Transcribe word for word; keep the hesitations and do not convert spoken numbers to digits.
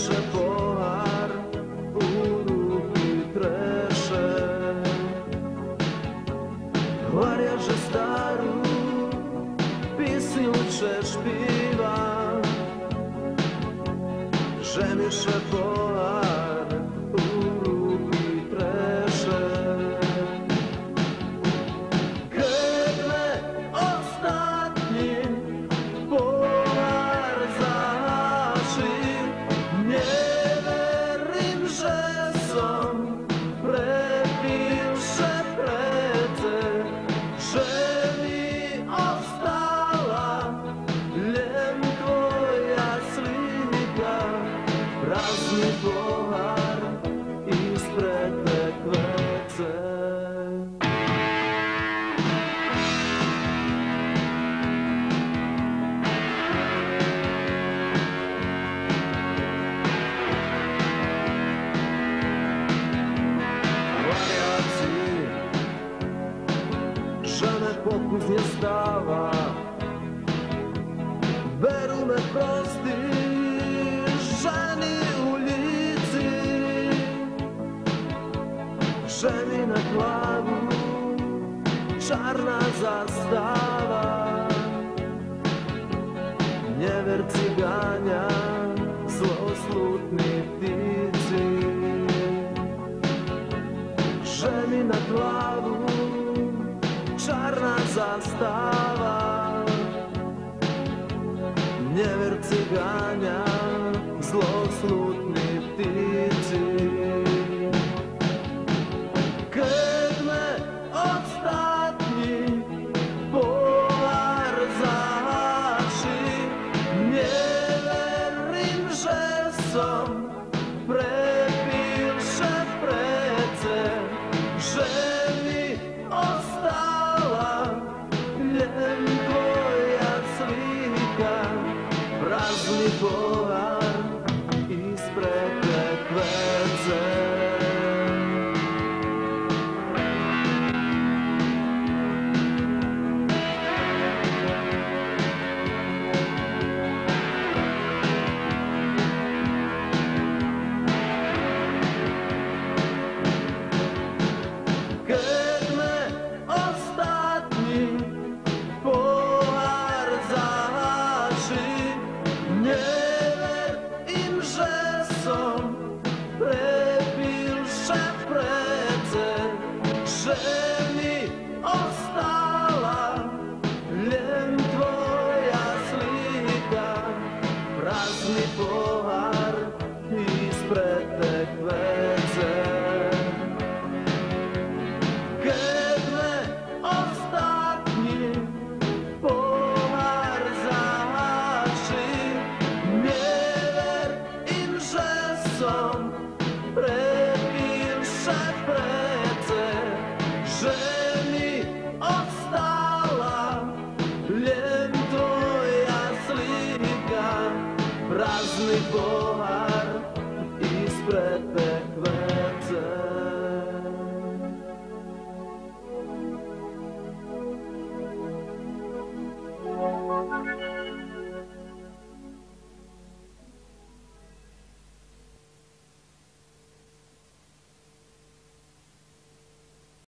Že pohár u ruky treše, hovoria, že starú písňu špíva, že mi še pohár u ruky treše. Keď me ostatní pohár zahaší, neverím, že som prepil še prece, že mi ostala len tvoja slíka, prázdny pohár i spredné kvece. Že me pokus nestáva, berú me prostý ženy ulici, že mi na hlavu čarná zastáva. Never cigáňa, zloslutní ptíci, že mi na hlavu čarná zastáva. Never cigáňa, zloslutní ptíci. Keď me ostatní pohár zahaší, neverím, že som prepil še prece, že mi ostala len tvoja slíka, prázdny pohár i spredné kvece. Keď me ostatní pohár zahaší, neverím, že som prepil še prece, že mi ostala len tvoja slíka, prázdny pohár i spredné kvece. Keď me ostatní pohár zahaší, neverím, že som prepil še prece, že mi ostala len tvoja slíka, prázdny pohár